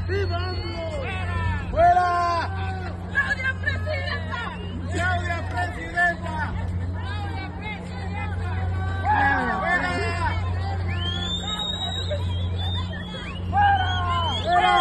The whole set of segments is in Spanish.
¡Viva AMLO! ¡Fuera! ¡Claudia Presidenta! ¡Claudia Presidenta! ¡Claudia Presidenta! ¡Fuera! ¡Fuera! ¡Fuera!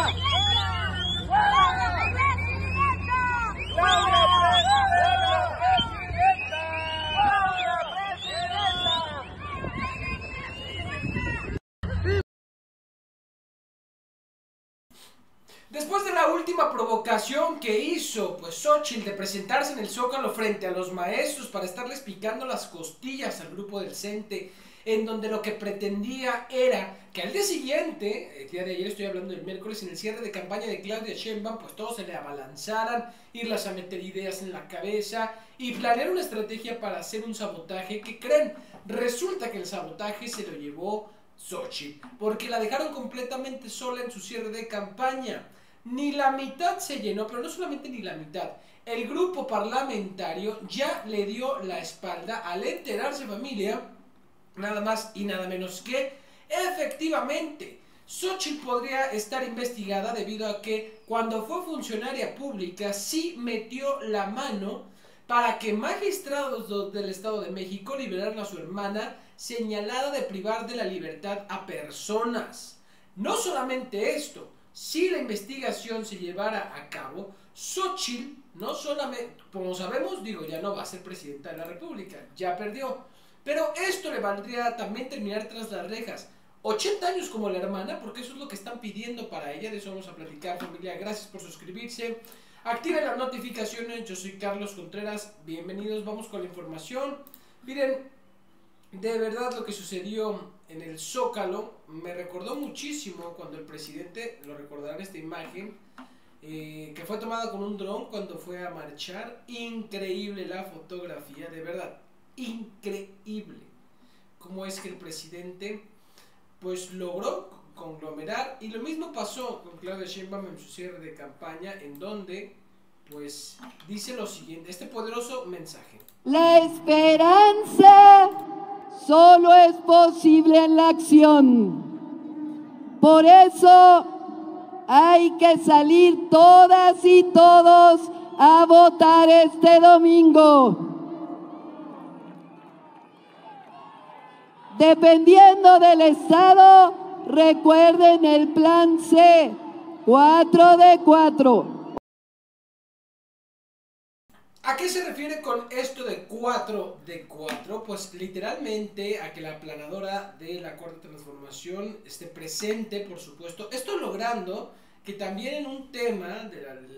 Después de la última provocación que hizo Xóchitl de presentarse en el Zócalo frente a los maestros para estarles picando las costillas al grupo del CENTE, en donde lo que pretendía era que al día siguiente, el día de ayer estoy hablando del miércoles, en el cierre de campaña de Claudia Sheinbaum, pues todos se le abalanzaran, irlas a meter ideas en la cabeza y planear una estrategia para hacer un sabotaje. ¿Qué creen? Resulta que el sabotaje se lo llevó Xóchitl, porque la dejaron completamente sola en su cierre de campaña. Ni la mitad se llenó, pero no solamente ni la mitad. El grupo parlamentario ya le dio la espalda al enterarse, familia, nada más y nada menos que, efectivamente, Xóchitl podría estar investigada debido a que cuando fue funcionaria pública sí metió la mano para que magistrados del Estado de México liberaran a su hermana señalada de privar de la libertad a personas. No solamente esto, si la investigación se llevara a cabo, Xóchitl no solamente, como sabemos, ya no va a ser presidenta de la República, ya perdió, pero esto le valdría también terminar tras las rejas. 80 años como la hermana, porque eso es lo que están pidiendo para ella. De eso vamos a platicar, familia. Gracias por suscribirse, activen las notificaciones. Yo soy Carlos Contreras, bienvenidos, vamos con la información. Miren, de verdad lo que sucedió en el Zócalo me recordó muchísimo cuando el presidente, lo recordarán esta imagen, que fue tomada con un dron cuando fue a marchar. Increíble la fotografía, de verdad, increíble cómo es que el presidente pues logró conglomerar, y lo mismo pasó con Claudia Sheinbaum en su cierre de campaña, en donde pues dice lo siguiente, este poderoso mensaje: la esperanza solo es posible en la acción. Por eso hay que salir todas y todos a votar este domingo. Dependiendo del estado, recuerden el plan C, 4 de 4. ¿A qué se refiere con esto de 4 de 4? Pues literalmente a que la planadora de la Cuarta Transformación esté presente, por supuesto. Esto logrando que también en un tema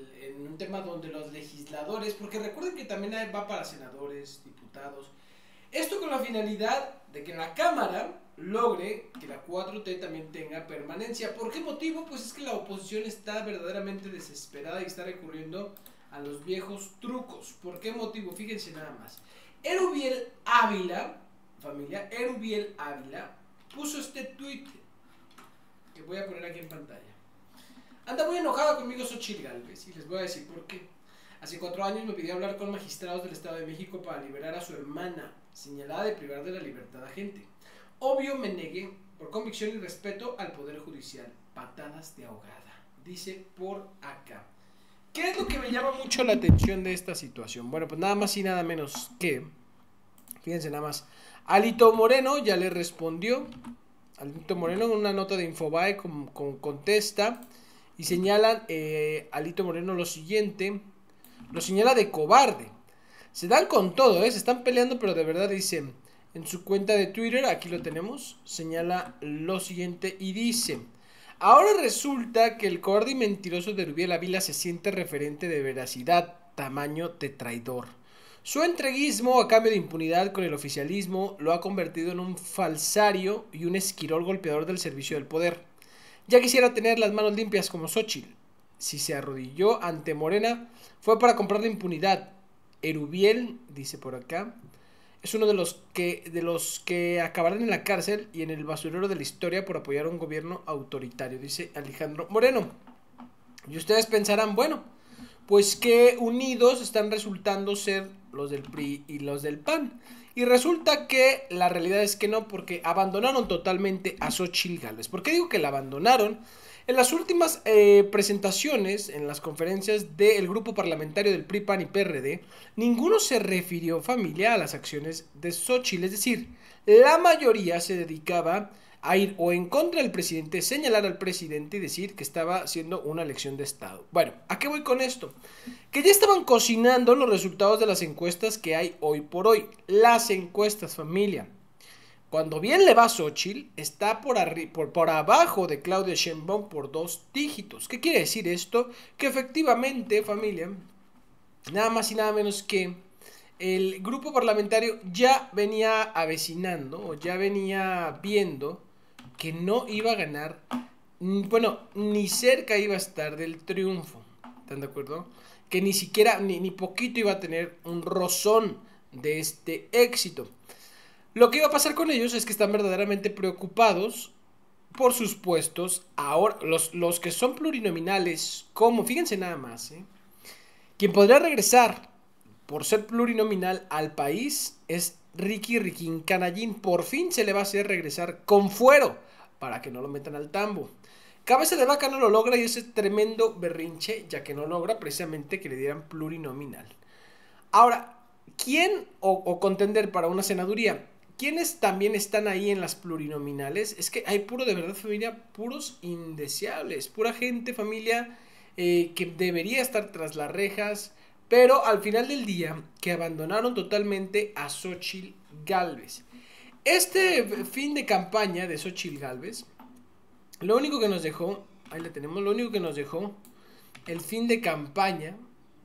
donde los legisladores, porque recuerden que también va para senadores, diputados, esto con la finalidad de que en la Cámara logre que la 4T también tenga permanencia. ¿Por qué motivo? Pues es que la oposición está verdaderamente desesperada y está recurriendo a los viejos trucos. ¿Por qué motivo? Fíjense nada más. Erubiel Ávila, familia, Erubiel Ávila puso este tweet que voy a poner aquí en pantalla. Anda muy enojada conmigo Xóchitl Gálvez, y les voy a decir por qué. Hace 4 años me pidió hablar con magistrados del Estado de México para liberar a su hermana, señalada de privar de la libertad a gente. Obvio me negué por convicción y respeto al Poder Judicial. Patadas de ahogada, dice por acá. ¿Qué es lo que me llama mucho la atención de esta situación? Bueno, pues nada más y nada menos que, fíjense nada más, Alito Moreno ya le respondió. Alito Moreno en una nota de Infobae contesta y señalan Alito Moreno lo siguiente, lo señala de cobarde. Se dan con todo, se están peleando, pero de verdad dicen en su cuenta de Twitter, aquí lo tenemos, señala lo siguiente y dice: ahora resulta que el cobarde y mentiroso de Erubiel Ávila se siente referente de veracidad, tamaño de traidor. Su entreguismo a cambio de impunidad con el oficialismo lo ha convertido en un falsario y un esquirol golpeador del servicio del poder. Ya quisiera tener las manos limpias como Xóchitl. Si se arrodilló ante Morena fue para comprar la impunidad. Erubiel, dice por acá, es uno de los que acabarán en la cárcel y en el basurero de la historia por apoyar a un gobierno autoritario, dice Alejandro Moreno. Y ustedes pensarán, bueno, pues que unidos están resultando ser los del PRI y los del PAN. Y resulta que la realidad es que no, porque abandonaron totalmente a Xóchitl Gálvez. ¿Por qué digo que la abandonaron? En las últimas presentaciones, en las conferencias del grupo parlamentario del PRI, PAN y PRD, ninguno se refirió, familia, a las acciones de Xóchitl. Es decir, la mayoría se dedicaba a ir o en contra del presidente, señalar al presidente y decir que estaba haciendo una elección de Estado. Bueno, ¿a qué voy con esto? Que ya estaban cocinando los resultados de las encuestas que hay hoy por hoy. Las encuestas, familia. Cuando bien le va a Xóchitl, está por abajo de Claudia Sheinbaum por 2 dígitos. ¿Qué quiere decir esto? Que efectivamente, familia, nada más y nada menos que el grupo parlamentario ya venía avecinando o ya venía viendo que no iba a ganar, bueno, ni cerca iba a estar del triunfo. ¿Están de acuerdo? Que ni siquiera, ni poquito iba a tener un rozón de este éxito. Lo que iba a pasar con ellos es que están verdaderamente preocupados por sus puestos. Ahora, los que son plurinominales, como, fíjense nada más, quien podría regresar por ser plurinominal al país es Ricky Riquín Canallín. Por fin se le va a hacer regresar con fuero para que no lo metan al tambo. Cabeza de Vaca no lo logra y ese tremendo berrinche, ya que no logra precisamente que le dieran plurinominal. Ahora, ¿quién o contender para una senaduría? ¿Quiénes también están ahí en las plurinominales? Es que hay puro, de verdad, familia, puros indeseables, pura gente, familia, que debería estar tras las rejas, pero al final del día, que abandonaron totalmente a Xóchitl Gálvez. Este fin de campaña de Xóchitl Gálvez, lo único que nos dejó, ahí la tenemos, lo único que nos dejó el fin de campaña,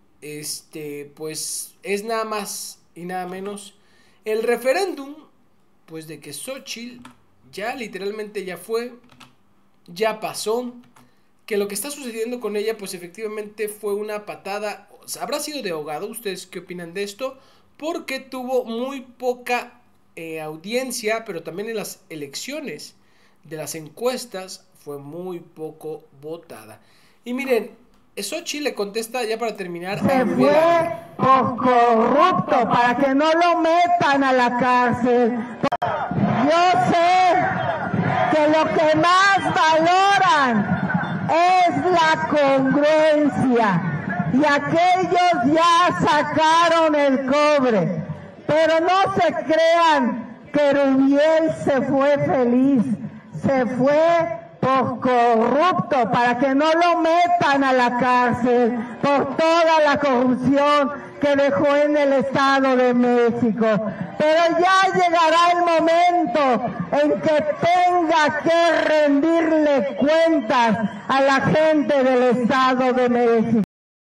pues es nada más y nada menos el referéndum, pues de que Xóchitl ya literalmente ya fue, ya pasó, que lo que está sucediendo con ella pues efectivamente fue una patada, habrá sido de ahogado. ¿Ustedes qué opinan de esto? Porque tuvo muy poca audiencia, pero también en las elecciones de las encuestas fue muy poco votada. Y miren, Xóchitl le contesta ya para terminar. Se fue por corrupto para que no lo metan a la cárcel. Yo sé que lo que más valoran es la congruencia y aquellos ya sacaron el cobre. Pero no se crean que Rubiel se fue feliz, se fue por corrupto para que no lo metan a la cárcel por toda la corrupción que dejó en el Estado de México. Pero ya llegará el momento en que tenga que rendirle cuentas a la gente del Estado de México.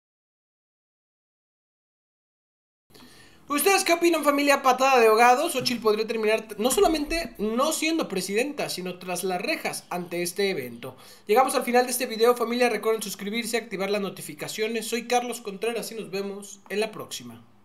¿Ustedes qué opinan, familia? Patada de ahogado. Xóchitl podría terminar no solamente no siendo presidenta, sino tras las rejas ante este evento. Llegamos al final de este video, familia. Recuerden suscribirse, activar las notificaciones. Soy Carlos Contreras y nos vemos en la próxima.